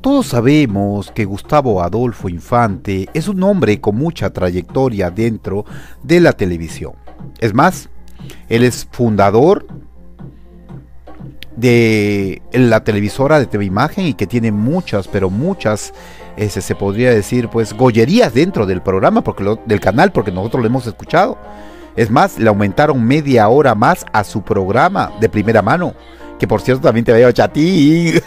Todos sabemos que Gustavo Adolfo Infante es un hombre con mucha trayectoria dentro de la televisión. Es más, él es fundador de la televisora de TV Imagen y que tiene muchas, pero muchas, se podría decir, pues, gollerías dentro del programa, del canal, porque nosotros lo hemos escuchado. Es más, le aumentaron media hora más a su programa de primera mano, que por cierto también te veo chatín.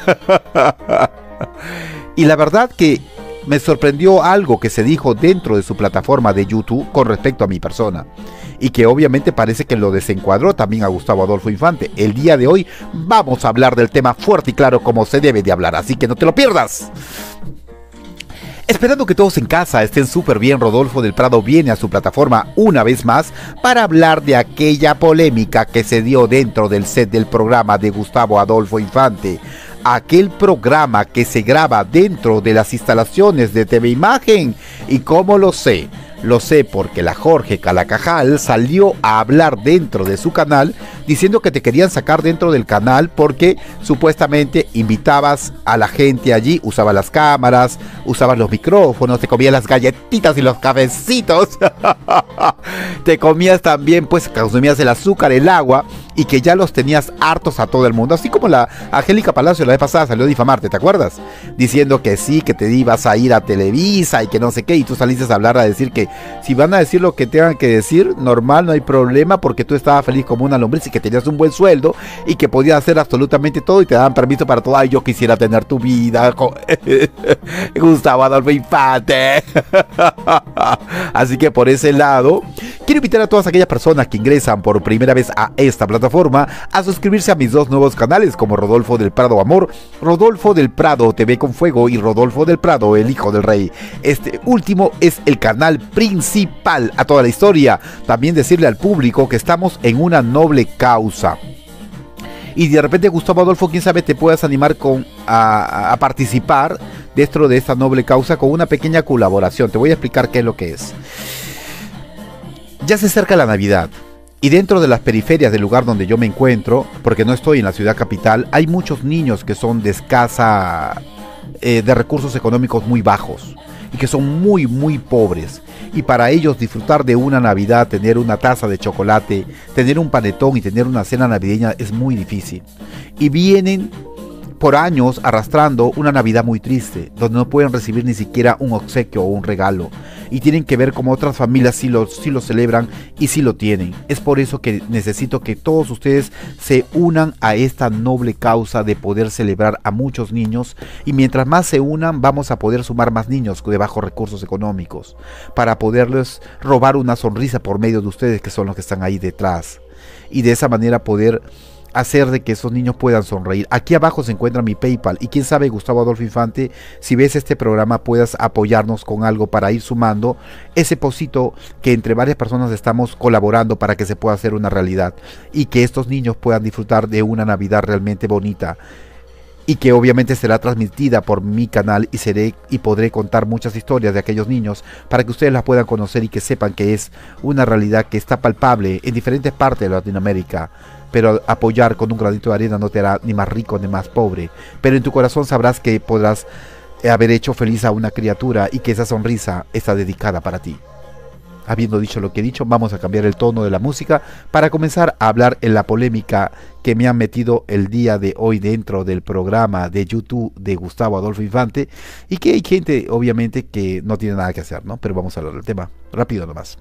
Y la verdad que me sorprendió algo que se dijo dentro de su plataforma de YouTube con respecto a mi persona, y que obviamente parece que lo desencuadró también a Gustavo Adolfo Infante. El día de hoy vamos a hablar del tema fuerte y claro como se debe de hablar, así que no te lo pierdas. Esperando que todos en casa estén súper bien, Rodolfo del Prado viene a su plataforma una vez más para hablar de aquella polémica que se dio dentro del set del programa de Gustavo Adolfo Infante. Aquel programa que se graba dentro de las instalaciones de TV Imagen. ¿Y cómo lo sé? Lo sé porque la Jorge Calacajal salió a hablar dentro de su canal diciendo que te querían sacar dentro del canal porque supuestamente invitabas a la gente allí, usabas las cámaras, usabas los micrófonos, te comías las galletitas y los cafecitos, te comías también, pues consumías el azúcar, el agua, y que ya los tenías hartos a todo el mundo, así como la Angélica Palacio la vez pasada salió a difamarte, ¿te acuerdas? Diciendo que sí, que te ibas a ir a Televisa y que no sé qué, y tú saliste a hablar a decir que si van a decir lo que tengan que decir, normal, no hay problema, porque tú estabas feliz como una lombriz y que tenías un buen sueldo y que podías hacer absolutamente todo y te daban permiso para todo. Ay, yo quisiera tener tu vida, Gustavo Adolfo Infante. Así que por ese lado, quiero invitar a todas aquellas personas que ingresan por primera vez a esta plataforma a suscribirse a mis dos nuevos canales como Rodolfo del Prado Amor, Rodolfo del Prado TV con Fuego y Rodolfo del Prado El Hijo del Rey. Este último es el canal principal a toda la historia. También decirle al público que estamos en una noble causa. Y de repente, Gustavo Adolfo, quién sabe, te puedas animar a participar dentro de esta noble causa con una pequeña colaboración. Te voy a explicar qué es lo que es. Ya se acerca la Navidad. Y dentro de las periferias del lugar donde yo me encuentro, porque no estoy en la ciudad capital, hay muchos niños que son de de recursos económicos muy bajos y que son muy pobres, y para ellos disfrutar de una Navidad, tener una taza de chocolate, tener un panetón y tener una cena navideña es muy difícil, y vienen por años arrastrando una Navidad muy triste, donde no pueden recibir ni siquiera un obsequio o un regalo, y tienen que ver como otras familias sí lo celebran y sí lo tienen. Es por eso que necesito que todos ustedes se unan a esta noble causa de poder celebrar a muchos niños, y mientras más se unan vamos a poder sumar más niños de bajos recursos económicos, para poderles robar una sonrisa por medio de ustedes, que son los que están ahí detrás, y de esa manera poder hacer de que esos niños puedan sonreír. Aquí abajo se encuentra mi PayPal, y quién sabe, Gustavo Adolfo Infante, si ves este programa puedas apoyarnos con algo para ir sumando ese pocito que entre varias personas estamos colaborando para que se pueda hacer una realidad, y que estos niños puedan disfrutar de una Navidad realmente bonita, y que obviamente será transmitida por mi canal, y podré contar muchas historias de aquellos niños para que ustedes las puedan conocer y que sepan que es una realidad que está palpable en diferentes partes de Latinoamérica. Pero apoyar con un granito de arena no te hará ni más rico ni más pobre, pero en tu corazón sabrás que podrás haber hecho feliz a una criatura y que esa sonrisa está dedicada para ti. Habiendo dicho lo que he dicho, vamos a cambiar el tono de la música para comenzar a hablar en la polémica que me han metido el día de hoy dentro del programa de YouTube de Gustavo Adolfo Infante, y que hay gente obviamente que no tiene nada que hacer, ¿no? Pero vamos a hablar del tema rápido nomás.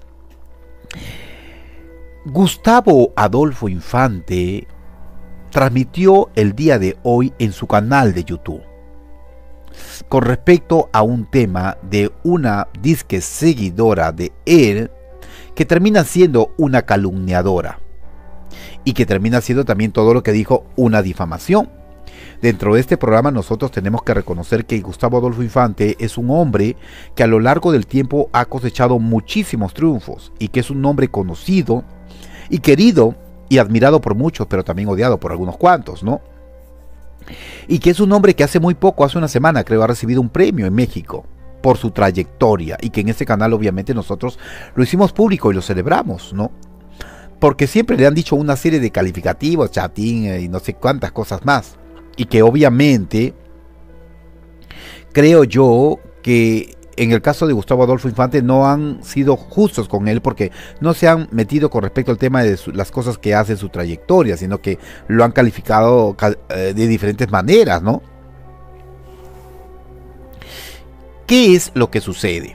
Gustavo Adolfo Infante transmitió el día de hoy en su canal de YouTube con respecto a un tema de una disque seguidora de él, que termina siendo una calumniadora y que termina siendo también todo lo que dijo una difamación. Dentro de este programa nosotros tenemos que reconocer que Gustavo Adolfo Infante es un hombre que a lo largo del tiempo ha cosechado muchísimos triunfos, y que es un hombre conocido y querido y admirado por muchos, pero también odiado por algunos cuantos, ¿no? Y que es un hombre que hace muy poco, hace una semana creo, ha recibido un premio en México por su trayectoria, y que en este canal obviamente nosotros lo hicimos público y lo celebramos, ¿no? Porque siempre le han dicho una serie de calificativos, chatín y no sé cuántas cosas más, y que obviamente creo yo que en el caso de Gustavo Adolfo Infante no han sido justos con él porque no se han metido con respecto al tema de las cosas que hace en su trayectoria, sino que lo han calificado de diferentes maneras, ¿no? ¿Qué es lo que sucede?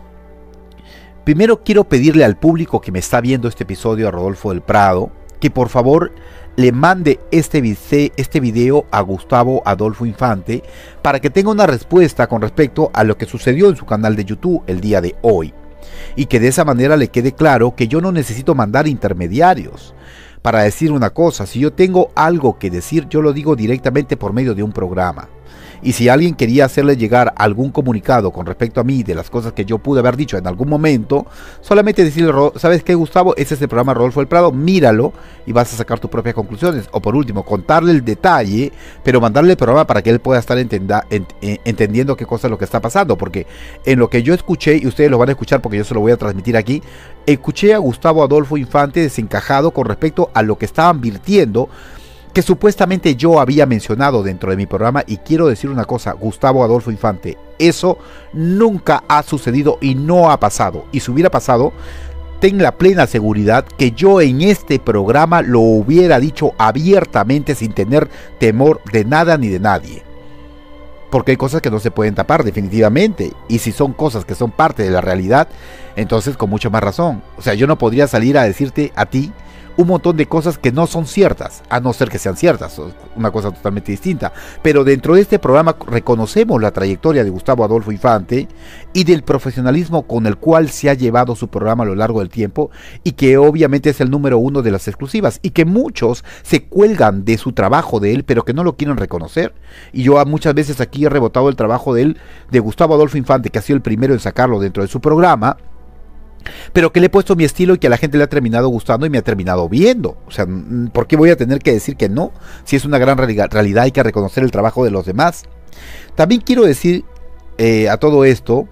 Primero quiero pedirle al público que me está viendo este episodio, a Rodolfo del Prado, que por favor le mande este video a Gustavo Adolfo Infante para que tenga una respuesta con respecto a lo que sucedió en su canal de YouTube el día de hoy. Y que de esa manera le quede claro que yo no necesito mandar intermediarios para decir una cosa. Si yo tengo algo que decir, yo lo digo directamente por medio de un programa. Y si alguien quería hacerle llegar algún comunicado con respecto a mí de las cosas que yo pude haber dicho en algún momento, solamente decirle, ¿sabes qué, Gustavo? Este es el programa Rodolfo del Prado, míralo y vas a sacar tus propias conclusiones. O por último, contarle el detalle, pero mandarle el programa para que él pueda estar entendiendo qué cosa es lo que está pasando. Porque en lo que yo escuché, y ustedes lo van a escuchar porque yo se lo voy a transmitir aquí, escuché a Gustavo Adolfo Infante desencajado con respecto a lo que estaban virtiendo, que supuestamente yo había mencionado dentro de mi programa. Y quiero decir una cosa, Gustavo Adolfo Infante, eso nunca ha sucedido y no ha pasado. Y si hubiera pasado, ten la plena seguridad que yo en este programa lo hubiera dicho abiertamente sin tener temor de nada ni de nadie. Porque hay cosas que no se pueden tapar definitivamente. Y si son cosas que son parte de la realidad, entonces con mucha más razón. O sea, yo no podría salir a decirte a ti un montón de cosas que no son ciertas, a no ser que sean ciertas, una cosa totalmente distinta. Pero dentro de este programa reconocemos la trayectoria de Gustavo Adolfo Infante y del profesionalismo con el cual se ha llevado su programa a lo largo del tiempo, y que obviamente es el número uno de las exclusivas, y que muchos se cuelgan de su trabajo de él, pero que no lo quieren reconocer. Y yo muchas veces aquí he rebotado el trabajo de él, de Gustavo Adolfo Infante, que ha sido el primero en sacarlo dentro de su programa, pero que le he puesto mi estilo y que a la gente le ha terminado gustando y me ha terminado viendo. O sea, ¿por qué voy a tener que decir que no? Si es una gran realidad, hay que reconocer el trabajo de los demás. También quiero decir a todo esto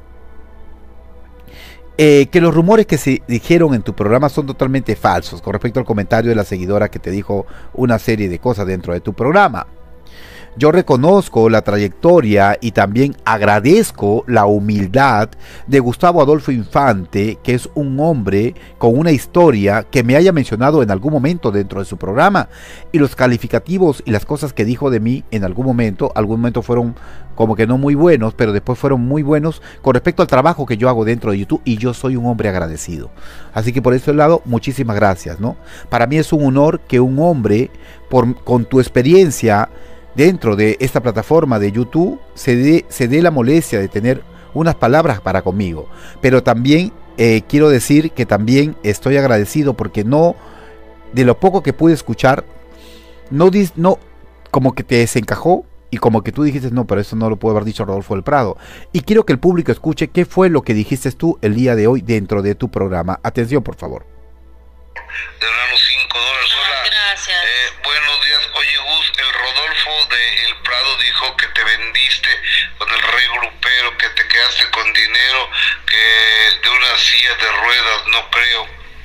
que los rumores que se dijeron en tu programa son totalmente falsos con respecto al comentario de la seguidora que te dijo una serie de cosas dentro de tu programa. Yo reconozco la trayectoria y también agradezco la humildad de Gustavo Adolfo Infante, que es un hombre con una historia, que me haya mencionado en algún momento dentro de su programa. Y los calificativos y las cosas que dijo de mí en algún momento fueron como que no muy buenos, pero después fueron muy buenos con respecto al trabajo que yo hago dentro de YouTube, y yo soy un hombre agradecido. Así que por ese lado, muchísimas gracias, ¿no? Para mí es un honor que un hombre, con tu experiencia dentro de esta plataforma de YouTube, se dé la molestia de tener unas palabras para conmigo. Pero también quiero decir que también estoy agradecido porque no, de lo poco que pude escuchar, no como que te desencajó, y como que tú dijiste, no, pero eso no lo puede haber dicho Rodolfo del Prado. Y quiero que el público escuche qué fue lo que dijiste tú el día de hoy dentro de tu programa. Atención, por favor. De unos $5. Hola. Gracias. Buenos días. Oye, Gus, el Rodolfo de El Prado dijo que te vendiste con el rey grupero, que te quedaste con dinero, que de una silla de ruedas, no creo.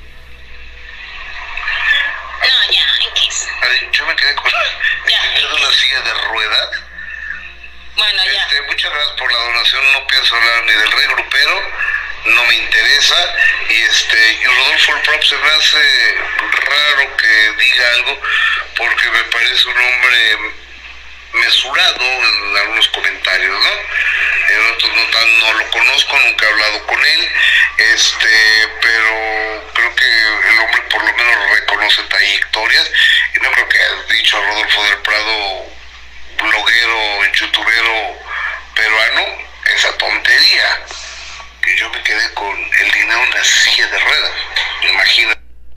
No, ya, X. Yo me quedé con dinero de una silla de ruedas. Bueno, ya. Muchas gracias por la donación. No pienso hablar ni del rey grupero, no me interesa. Y Rodolfo el Prado se me hace raro que diga algo, porque me parece un hombre mesurado en algunos comentarios, ¿no? En otros no lo conozco, nunca he hablado con él, pero creo que el hombre por lo menos reconoce trayectorias, y no creo que hayas dicho a Rodolfo del Prado, bloguero, youtubero peruano, esa tontería. Que yo me quedé con el dinero en una silla de ruedas, imagínate.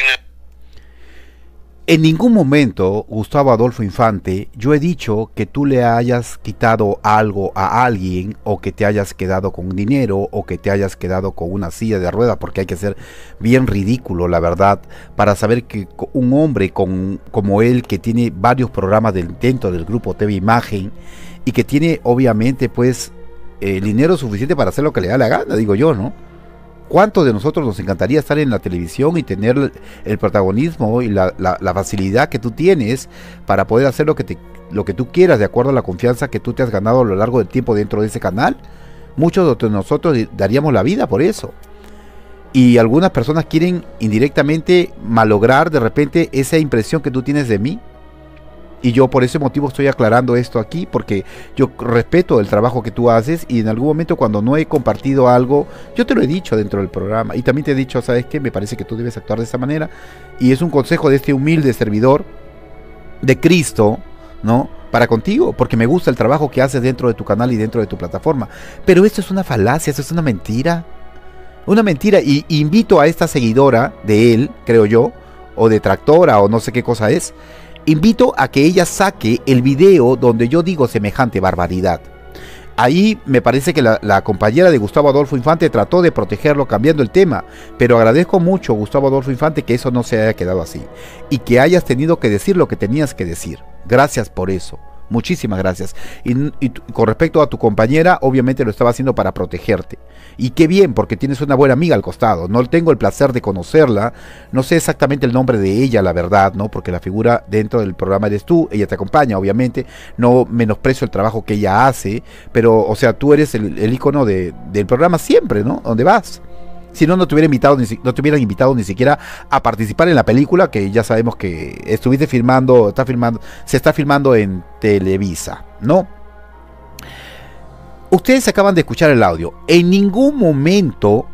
En ningún momento, Gustavo Adolfo Infante, yo he dicho que tú le hayas quitado algo a alguien, o que te hayas quedado con dinero, o que te hayas quedado con una silla de ruedas, porque hay que ser bien ridículo, la verdad, para saber que un hombre como él, que tiene varios programas dentro del grupo TV Imagen, y que tiene obviamente pues el dinero suficiente para hacer lo que le da la gana, digo yo, ¿no? ¿Cuántos de nosotros nos encantaría estar en la televisión y tener el protagonismo y la facilidad que tú tienes para poder hacer lo que tú quieras de acuerdo a la confianza que tú te has ganado a lo largo del tiempo dentro de ese canal? Muchos de nosotros daríamos la vida por eso. Y algunas personas quieren indirectamente malograr de repente esa impresión que tú tienes de mí. Y yo por ese motivo estoy aclarando esto aquí, porque yo respeto el trabajo que tú haces y en algún momento cuando no he compartido algo, yo te lo he dicho dentro del programa y también te he dicho, ¿sabes qué? Me parece que tú debes actuar de esta manera y es un consejo de este humilde servidor de Cristo, ¿no? Para contigo, porque me gusta el trabajo que haces dentro de tu canal y dentro de tu plataforma. Pero esto es una falacia, esto es una mentira. Una mentira, y invito a esta seguidora de él, creo yo, o detractora o no sé qué cosa es, invito a que ella saque el video donde yo digo semejante barbaridad. Ahí me parece que la compañera de Gustavo Adolfo Infante trató de protegerlo cambiando el tema, pero agradezco mucho, Gustavo Adolfo Infante, que eso no se haya quedado así y que hayas tenido que decir lo que tenías que decir. Gracias por eso. Muchísimas gracias. Y con respecto a tu compañera, obviamente lo estaba haciendo para protegerte. Y qué bien, porque tienes una buena amiga al costado. No tengo el placer de conocerla. No sé exactamente el nombre de ella, la verdad, ¿no? Porque la figura dentro del programa eres tú. Ella te acompaña, obviamente. No menosprecio el trabajo que ella hace. Pero, o sea, tú eres el ícono del programa siempre, ¿no? ¿Dónde vas? Si no, no te hubieran invitado ni siquiera a participar en la película, que ya sabemos que estuviste filmando, se está filmando en Televisa, ¿no? Ustedes acaban de escuchar el audio. En ningún momento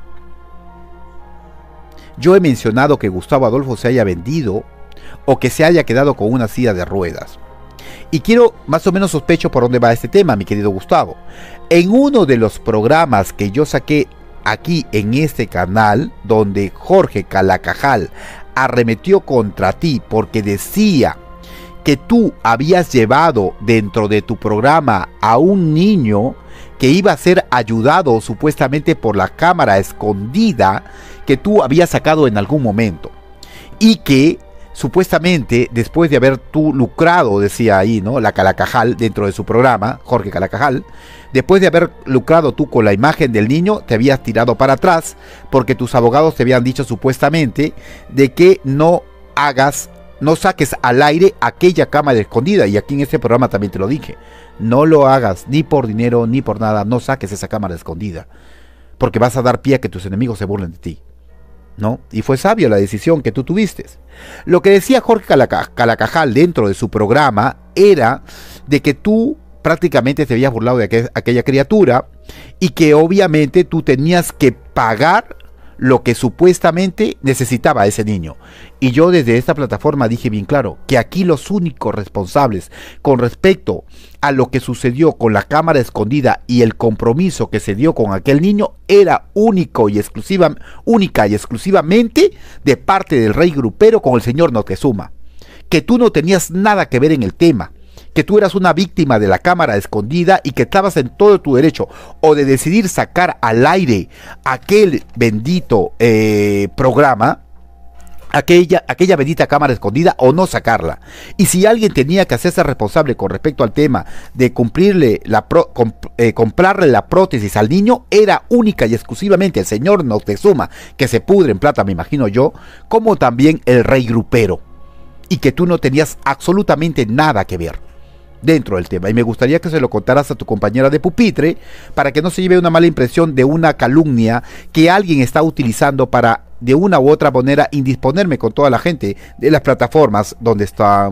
yo he mencionado que Gustavo Adolfo se haya vendido o que se haya quedado con una silla de ruedas. Y quiero, más o menos sospecho por dónde va este tema, mi querido Gustavo. En uno de los programas que yo saqué aquí en este canal, donde Jorge Calacajal arremetió contra ti porque decía que tú habías llevado dentro de tu programa a un niño que iba a ser ayudado supuestamente por la cámara escondida que tú habías sacado en algún momento, y que supuestamente después de haber tú lucrado, decía ahí, ¿no? La Calacajal dentro de su programa, Jorge Calacajal, después de haber lucrado tú con la imagen del niño, te habías tirado para atrás porque tus abogados te habían dicho supuestamente de que no saques al aire aquella cámara escondida. Y aquí en este programa también te lo dije, no lo hagas ni por dinero ni por nada, no saques esa cámara escondida, porque vas a dar pie a que tus enemigos se burlen de ti, ¿no? Y fue sabio la decisión que tú tuviste. Lo que decía Jorge Calacajal dentro de su programa era de que tú prácticamente te habías burlado de aquella criatura y que obviamente tú tenías que pagar lo que supuestamente necesitaba ese niño. Y yo desde esta plataforma dije bien claro que aquí los únicos responsables con respecto a lo que sucedió con la cámara escondida y el compromiso que se dio con aquel niño era única y exclusivamente de parte del rey grupero con el señor Moctezuma, que tú no tenías nada que ver en el tema, que tú eras una víctima de la cámara escondida y que estabas en todo tu derecho o de decidir sacar al aire aquel bendito programa, aquella bendita cámara escondida, o no sacarla. Y si alguien tenía que hacerse responsable con respecto al tema de comprarle la prótesis al niño, era única y exclusivamente el señor Moctezuma, que se pudre en plata, me imagino yo, como también el rey grupero, y que tú no tenías absolutamente nada que ver dentro del tema. Y me gustaría que se lo contaras a tu compañera de pupitre para que no se lleve una mala impresión de una calumnia que alguien está utilizando para de una u otra manera indisponerme con toda la gente de las plataformas donde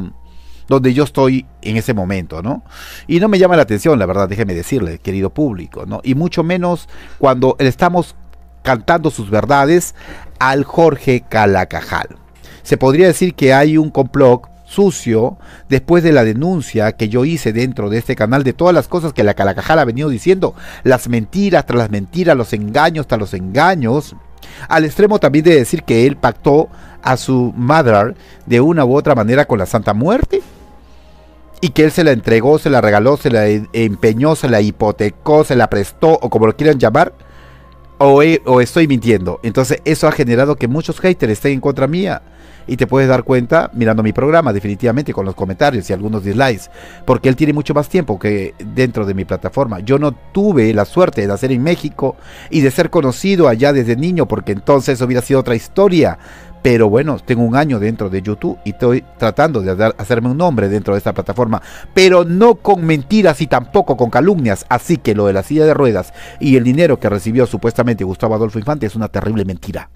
yo estoy en ese momento, ¿no? Y no me llama la atención, la verdad, déjeme decirle, querido público, ¿no? Y mucho menos cuando estamos cantando sus verdades al Jorge Calacajal. Se podría decir que hay un complot sucio después de la denuncia que yo hice dentro de este canal de todas las cosas que la Calacajal ha venido diciendo, las mentiras tras las mentiras, los engaños tras los engaños, al extremo también de decir que él pactó a su madre de una u otra manera con la Santa Muerte y que él se la entregó, se la regaló, se la empeñó, se la hipotecó, se la prestó, o como lo quieran llamar, o estoy mintiendo. Entonces eso ha generado que muchos haters estén en contra mía. Y te puedes dar cuenta mirando mi programa, definitivamente, con los comentarios y algunos dislikes, porque él tiene mucho más tiempo que dentro de mi plataforma. Yo no tuve la suerte de nacer en México y de ser conocido allá desde niño, porque entonces hubiera sido otra historia. Pero bueno, tengo un año dentro de YouTube y estoy tratando de hacerme un nombre dentro de esta plataforma, pero no con mentiras y tampoco con calumnias. Así que lo de la silla de ruedas y el dinero que recibió supuestamente Gustavo Adolfo Infante es una terrible mentira.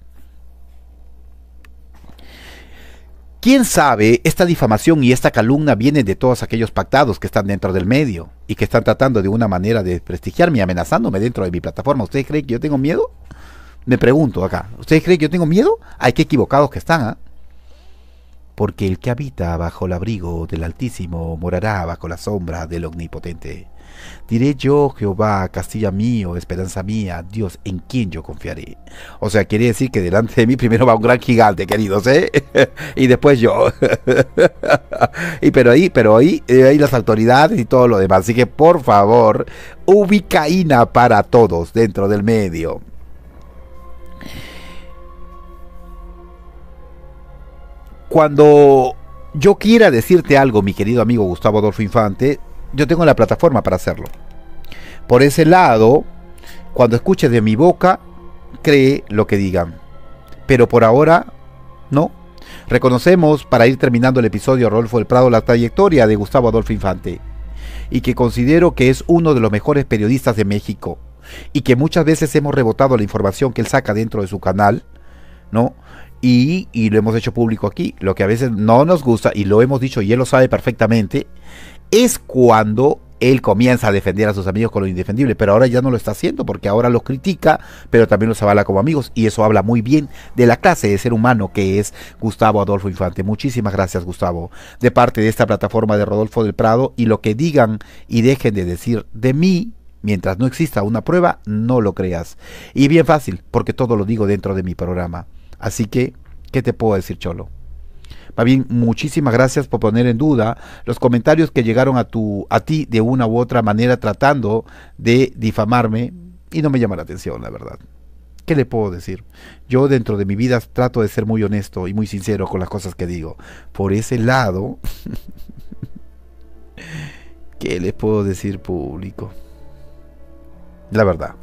¿Quién sabe? Esta difamación y esta calumnia vienen de todos aquellos pactados que están dentro del medio y que están tratando de una manera de desprestigiarme y amenazándome dentro de mi plataforma. ¿Ustedes creen que yo tengo miedo? Me pregunto acá. ¿Ustedes creen que yo tengo miedo? Ay, qué equivocados que están, ¿ah? Porque el que habita bajo el abrigo del Altísimo morará bajo la sombra del Omnipotente. Diré yo, Jehová, Castilla mío, esperanza mía, Dios en quien yo confiaré. O sea, quiere decir que delante de mí primero va un gran gigante, queridos, ¿eh? Y después yo. Pero ahí las autoridades y todo lo demás. Así que, por favor, ubicaína para todos dentro del medio. Cuando yo quiera decirte algo, mi querido amigo Gustavo Adolfo Infante, yo tengo la plataforma para hacerlo. Por ese lado, cuando escuches de mi boca, cree lo que digan. Pero por ahora, no. Reconocemos, para ir terminando el episodio Rodolfo del Prado, la trayectoria de Gustavo Adolfo Infante, y que considero que es uno de los mejores periodistas de México, y que muchas veces hemos rebotado la información que él saca dentro de su canal, ¿no? Y lo hemos hecho público aquí. Lo que a veces no nos gusta, y lo hemos dicho y él lo sabe perfectamente, es cuando él comienza a defender a sus amigos con lo indefendible, pero ahora ya no lo está haciendo, porque ahora los critica, pero también los avala como amigos, y eso habla muy bien de la clase de ser humano que es Gustavo Adolfo Infante. Muchísimas gracias, Gustavo, de parte de esta plataforma de Rodolfo del Prado, y lo que digan y dejen de decir de mí, mientras no exista una prueba, no lo creas. Y bien fácil, porque todo lo digo dentro de mi programa. Así que, ¿qué te puedo decir, cholo? Más bien, muchísimas gracias por poner en duda los comentarios que llegaron a ti de una u otra manera tratando de difamarme, y no me llama la atención, la verdad. ¿Qué le puedo decir? Yo dentro de mi vida trato de ser muy honesto y muy sincero con las cosas que digo. Por ese lado, ¿qué les puedo decir, público? La verdad.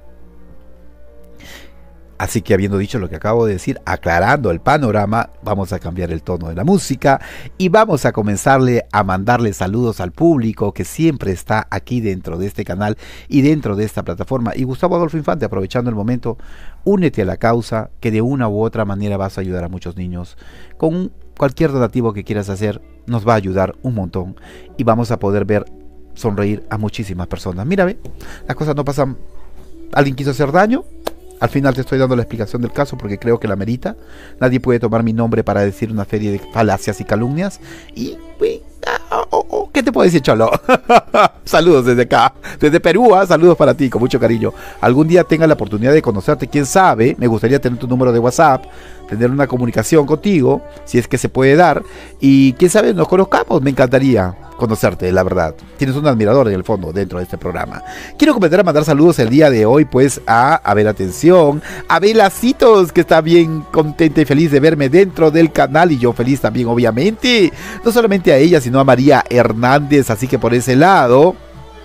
Así que, habiendo dicho lo que acabo de decir, aclarando el panorama, vamos a cambiar el tono de la música y vamos a comenzarle a mandarle saludos al público que siempre está aquí dentro de este canal y dentro de esta plataforma. Y Gustavo Adolfo Infante, aprovechando el momento, únete a la causa, que de una u otra manera vas a ayudar a muchos niños. Con cualquier donativo que quieras hacer, nos va a ayudar un montón y vamos a poder ver sonreír a muchísimas personas. Mira, ve, las cosas no pasan. ¿Alguien quiso hacer daño? Al final te estoy dando la explicación del caso porque creo que la merita. Nadie puede tomar mi nombre para decir una serie de falacias y calumnias. Y, ¿qué te puedo decir, cholo? Saludos desde acá, desde Perú, saludos para ti, con mucho cariño. Algún día tenga la oportunidad de conocerte, quién sabe. Me gustaría tener tu número de WhatsApp, tener una comunicación contigo, si es que se puede dar. Y quién sabe, nos conozcamos, me encantaría conocerte, la verdad. Tienes un admirador en el fondo dentro de este programa. Quiero comenzar a mandar saludos el día de hoy, pues a ver, atención, a Belacitos, que está bien contenta y feliz de verme dentro del canal, y yo feliz también, obviamente. No solamente a ella, sino a María Hernández, así que por ese lado,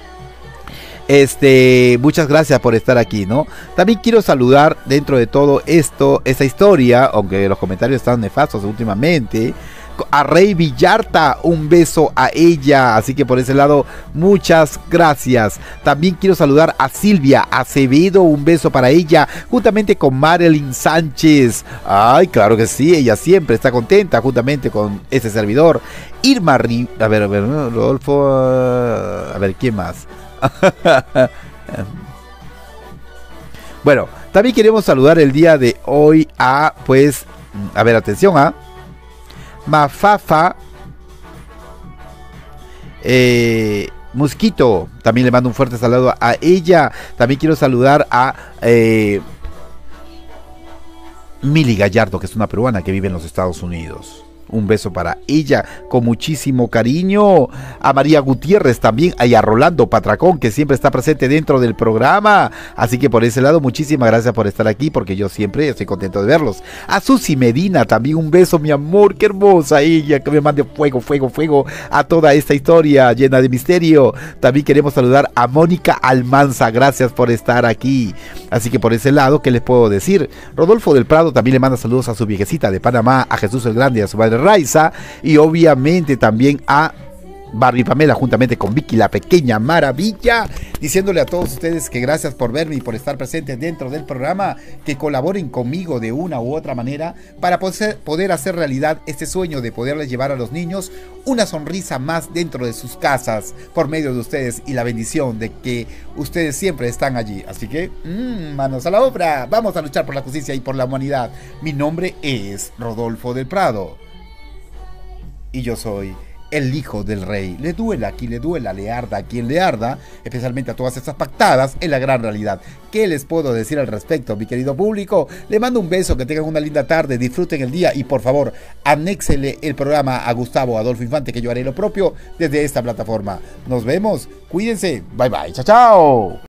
muchas gracias por estar aquí, ¿no? También quiero saludar dentro de todo esto, esta historia, aunque los comentarios están nefastos últimamente, a Rey Villarta, un beso a ella, así que por ese lado, muchas gracias. También quiero saludar a Silvia Acevedo, un beso para ella, juntamente con Marilyn Sánchez. Ay, claro que sí, ella siempre está contenta, juntamente con ese servidor. Irma a ver, Rodolfo, a ver, ¿quién más? Bueno, también queremos saludar el día de hoy a, pues, a ver, atención, Mafafa Mosquito, también le mando un fuerte saludo a ella. También quiero saludar a Mili Gallardo, que es una peruana que vive en los Estados Unidos. Un beso para ella, con muchísimo cariño. A María Gutiérrez también, y a Rolando Patracón, que siempre está presente dentro del programa. Así que por ese lado, muchísimas gracias por estar aquí, porque yo siempre estoy contento de verlos. A Susi Medina también un beso, mi amor, qué hermosa ella, que me mande fuego, fuego, fuego a toda esta historia llena de misterio. También queremos saludar a Mónica Almanza, gracias por estar aquí. Así que por ese lado, ¿qué les puedo decir? Rodolfo del Prado también le manda saludos a su viejecita de Panamá, a Jesús el Grande y a su madre Raiza, y obviamente también a Barbie Pamela, juntamente con Vicky, la pequeña maravilla, diciéndole a todos ustedes que gracias por verme y por estar presentes dentro del programa, que colaboren conmigo de una u otra manera para poder hacer realidad este sueño de poderles llevar a los niños una sonrisa más dentro de sus casas por medio de ustedes y la bendición de que ustedes siempre están allí. Así que, manos a la obra, vamos a luchar por la justicia y por la humanidad. Mi nombre es Rodolfo del Prado y yo soy el hijo del rey. Le duela a quien le duela, le arda a quien le arda, especialmente a todas estas pactadas, en la gran realidad. ¿Qué les puedo decir al respecto, mi querido público? Le mando un beso, que tengan una linda tarde, disfruten el día y por favor, anéxele el programa a Gustavo Adolfo Infante, que yo haré lo propio desde esta plataforma. Nos vemos, cuídense, bye bye, chao chao.